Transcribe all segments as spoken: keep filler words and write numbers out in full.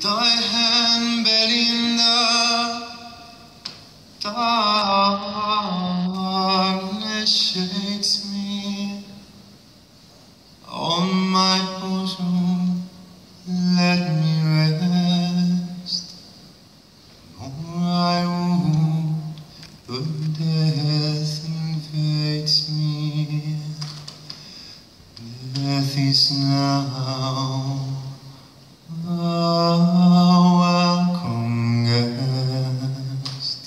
thy hand Belinda, darkness shakes me on my bosom, let me rest, nor I wound, but death invades me. Death is now a welcome guest.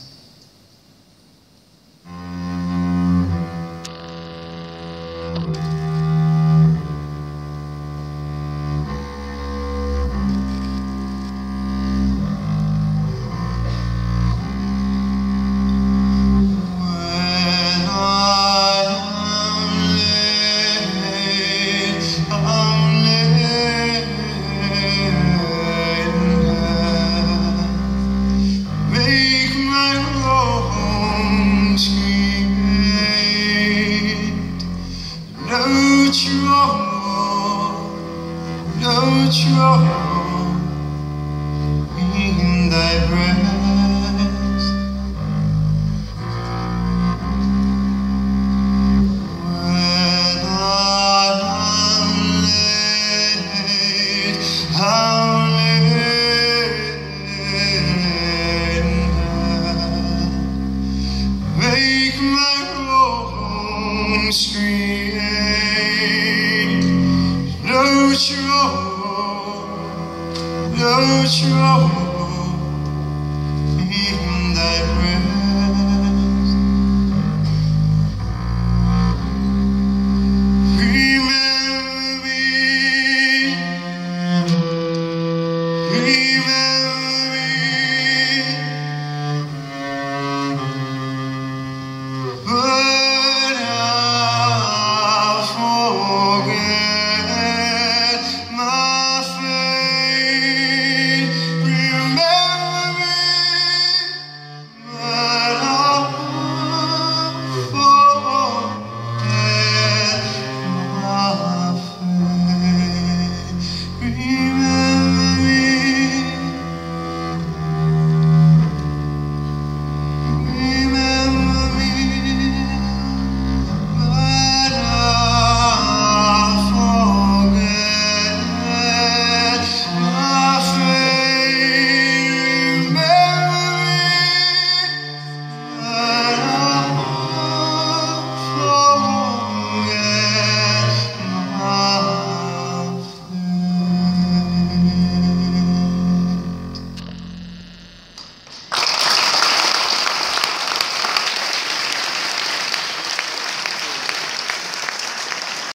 When I am laid, I'm laid in death. Make my home sweet, no trouble, no trouble in thy breast. When I am laid, I'm laid in death. Make my home sweet, no trouble, no trouble